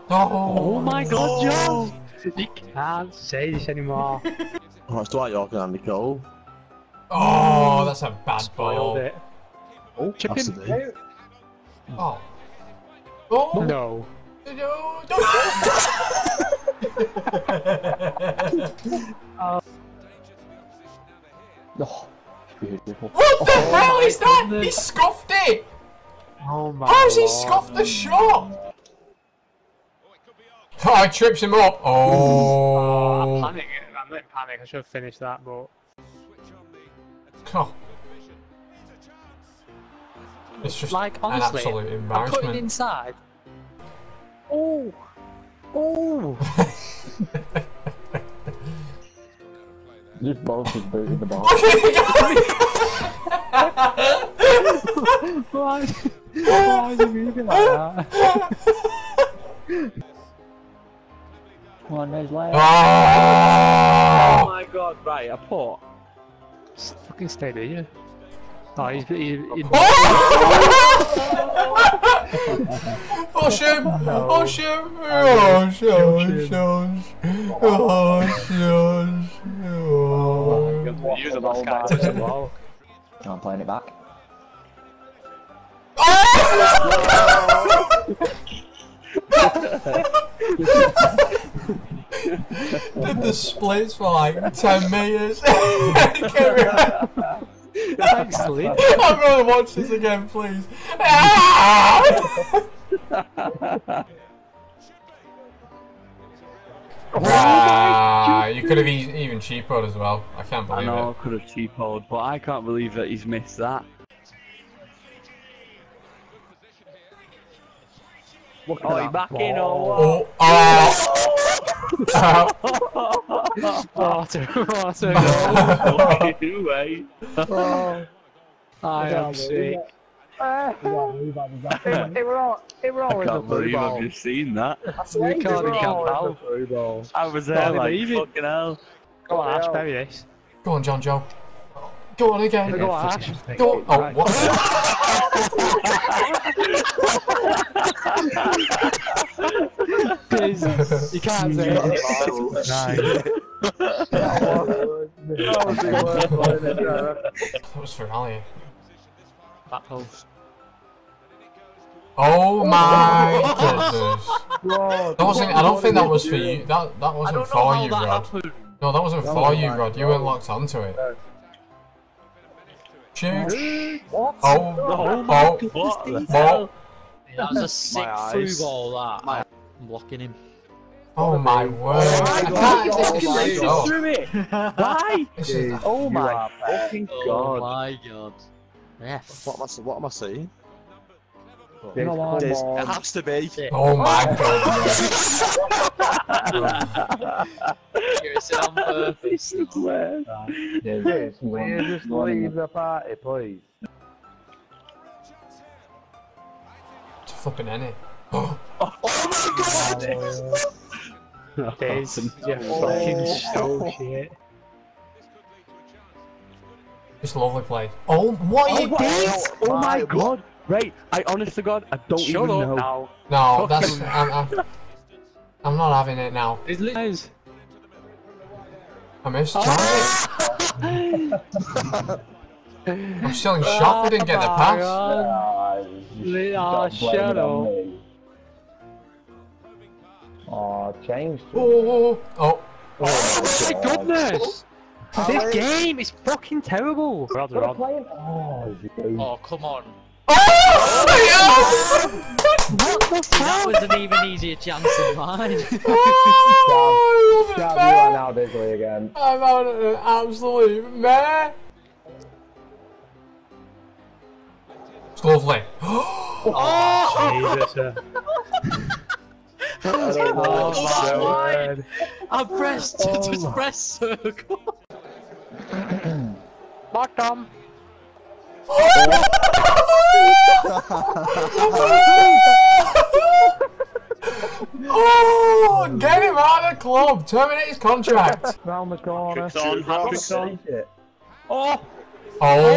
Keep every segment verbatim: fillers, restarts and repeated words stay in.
Oh, Oh my god, no. John! You can't say this anymore. Oh, it's Dwight York and Andy Cole. Oh, that's a bad Spoiled ball. it. Oh, chip Has to in. be. Oh. Oh. No. No. Oh. Oh, beautiful. What the Oh hell my is that? He goodness. scuffed it! Oh my How's he lord. scuffed the shot? Oh, he trips him up. Oh, Oh. I'm panicking. I'm not in panic. I should have finished that, but. Oh. It's just Like, an honestly, absolute I put it embarrassment. inside. Oh! Oh! Just both just booting the ball. Why? Why is he moving like that? Come on, there's legs. Oh! Oh my god, right, a pot. Just fucking stay there, you. Oh, he's. he's, he's Push him! No. Push him! Oh, shush, shush. Oh, shush. Oh. He was the last guy to touch the ball. Can't playing it back. Did the splits for like ten meters. Thanks, Lee. I'm gonna watch this again, please. Ah, you could have e even cheapoed as well. I can't I believe know I it. could have cheapoed, but I can't believe that he's missed that. Look Oh, at he's that back in ball. or Oh, oh. Water, water, what? Anyway. Oh, I am sick. it were all, it were I always a can't through believe ball. I've just seen that. We can't It were even always a tell. through ball. I was there Can't like, believe it. fucking hell. Go on, Ash, bury this. Go on, John Joe. Go on again. Go on, Ash. Go on. Oh, what? Please, you can't say it. That was for Ali. Back post. Oh my goodness. That wasn't. I don't think that was for you. That that wasn't for you, Rod. No, that wasn't for you, Rod. You weren't locked onto it. Shoot. What? Oh. Oh, Oh. what the Oh. hell? That was a sick My through eyes. ball, that. I'm blocking him. Oh my word. Oh I my can't. God. This is Oh my so- God. Through it. Why? This is. Oh my fucking Oh god. my god. F. What am I, what am I saying? You know what? This, Come it on. has to be. Oh my goodness. You're sitting on purpose. Just, will you just leave the party, please? It's a flipping any. Oh my god! Days, you fucking so shit. It's a lovely play. Oh, what are you doing? Oh my god! Right, I honest to god, I don't Shut even up know. now. No, that's. I'm, I'm, I'm not having it now. It's Liz. I missed Charlie. I'm still in shock we didn't get the pass. Oh, shut up. Oh, changed. Oh, oh. Oh my goodness! This game is fucking terrible! Rod, We're Rod. playing. Oh, you. Oh, come on. Oh! What the That fuck? was an even easier chance than mine. Oh, Gav, you are now Disley again. I'm out of an absolute mess. It's lovely. Oh, Jesus. uh. Oh my word. I pressed, just press circle. Bottom. Oh, get him out of the club. Terminate his contract. Round the corner. Hat-trick's on, hat-trick's on. Oh! Oh.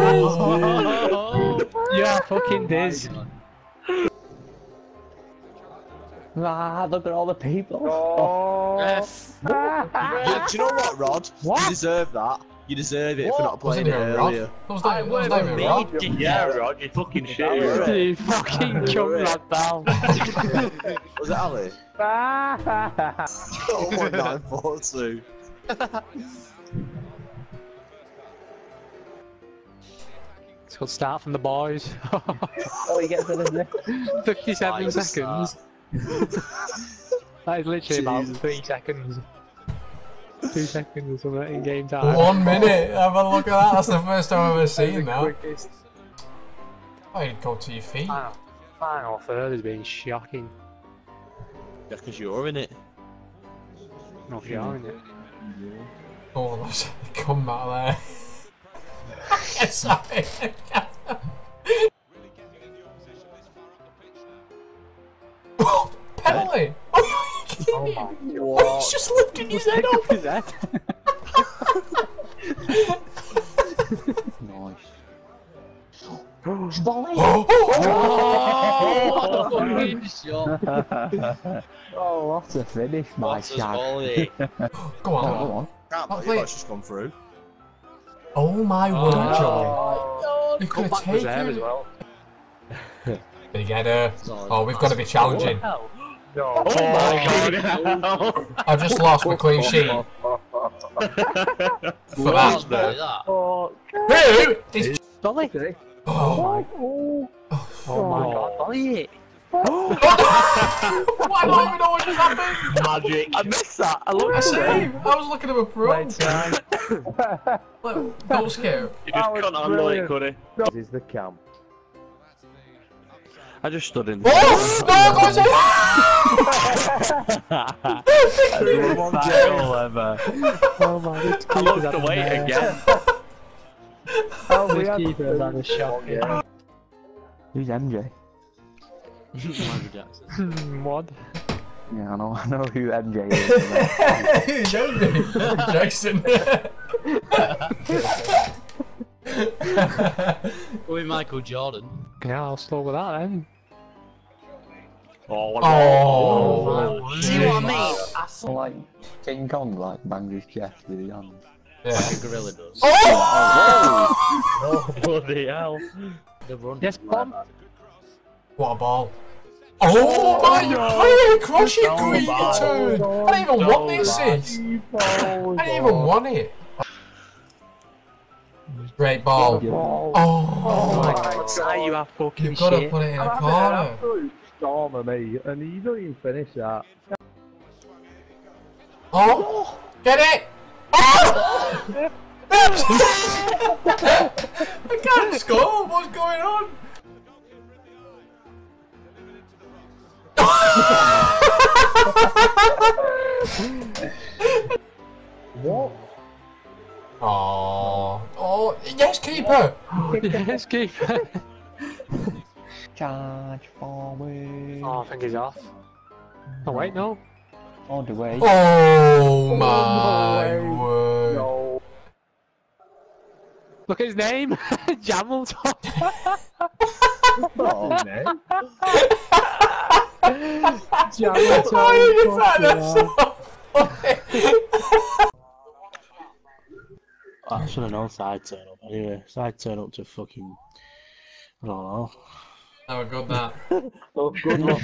Yeah, fucking Diz. Ah, look at all the people. Oh. Ref. Yeah, do you know what, Rod? What? You deserve that. You deserve it What? for not playing Wasn't it even Rod. earlier. That was not, that was not even Me, Rod. dickhead. Yeah, Rod, you fucking shit. Yeah. You fucking chump that down. Was it Ali? oh my nine four two. It's called start from the boys. Oh, he gets it, isn't it? fifty-seven Nice seconds. That is literally about Jesus. three seconds. Two seconds or something in game time. One minute. Have a look at that. That's the first time I've ever seen that. Quickest. Oh, you'd go to your feet. Final, final third has been shocking. Just because you're in it. Not shocking it. Oh, that's come out there. Okay, sorry. Penalty! Are you kidding Oh me? my What? He's just lifting his head up! His head. Nice. Oh, what a finish, my What a shag. volley. Go on. Oh, go on. Can't I'll believe play that's it. just gone through. Oh my word, Oh. Joey. You could have Comeback was there as taken it. well. Big header. Oh, we've got to be challenging. No. Oh my god. I've just lost my clean sheet. For That's that. volley, that. Oh, Who is... Dolly. Oh my... oh. Oh my god, Dolly it. Why do I even know what just happened? Magic. I missed that. I I looked see. at I was looking at a pro. Look, don't scare. You just couldn't handle it, could he? This is the camp. I just stood in the Oh! No, guys! ever. Oh my, this I looked away again. Oh, we This had keeper has had a shock. yeah. Who's M J? Michael Jackson. Hmm, what? Yeah, I know, I know who M J is. Jackson. With Michael Jordan. Yeah, I'll slow with that then. Oh, what Oh. See what I mean? I feel like King Kong like bangs his chest with his hands. Yeah. Like a gorilla does. Oh! Oh, bloody hell. The run. Yes, Pom. What a ball. Oh my god! I didn't cross your Oh green my turn! I didn't even want the assist! I didn't even want it! Great ball. Oh, Oh! my god, say you are fucking You've got to shit. put it in a I'm having an corner. absolute storm of me, and you don't even finish that. Oh! Get it! Oh! I can't score! What's going on? What? Oh! Oh! Yes, keeper! Yes, keeper. Charge forward. Oh, I think he's off. Oh wait, no. All the way. Oh my word! No. Look at his name. Jamel Top. Oh, man. Jamel Why did you find that so funny? I should have known side turn up anyway. Side turn up to fucking. I don't know. Oh, good that. Oh, good luck.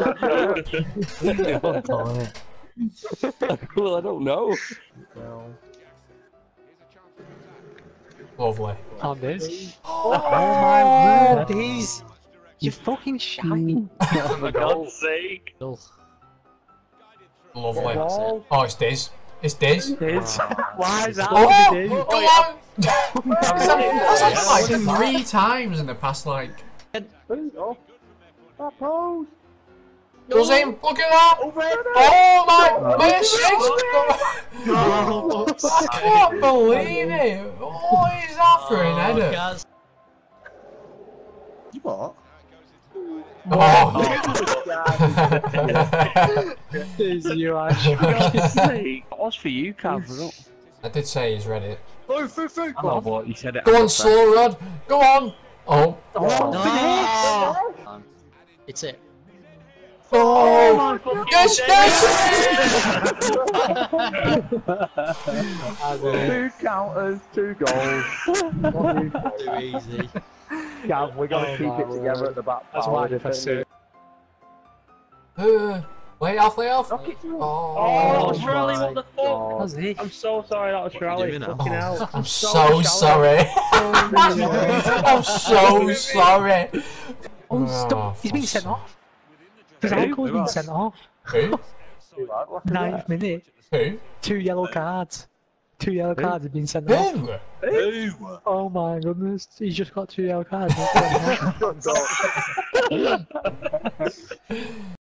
Well, I don't know. Lovely. On this. Oh my word, he's. You're fucking shaggy. For God's sake. Lovely. Oh, it's Diz. It's Diz. Is. Why is that? Oh! Diz? Go on! That's happened like three times in the past, like. Oh, that pose. Does him? Look at that! Oh my! My assist! I can't believe it! What is that for an header? Guys. You what? Oh! Is you are For God's sake. That was for you, Cav. I did say he's read it. Through, through, through. I know, but you said it. Go on, slow Rod! Go on! Oh! Oh, No. It's it. Oh! Yes, yes! Two counters, two goals. What do you think? Too easy. Gav, we got to Oh keep my it together word. at the back. That's power why I defense. say. Uh, lay off, lay off. Knock it through. Oh, Oh, Oh, Shirley, what the fuck? God. How's he? I'm so sorry that was What are you Shirley. doing now? Fucking hell. I'm so sorry. I'm so sorry. Oh, stop. He's been for sent some- off. His Who? ankle's been sent off. Who? Ninth minute. Who? Two yellow cards. Two yellow cards have been sent off. Who? Who? Oh my goodness. He's just got two yellow cards.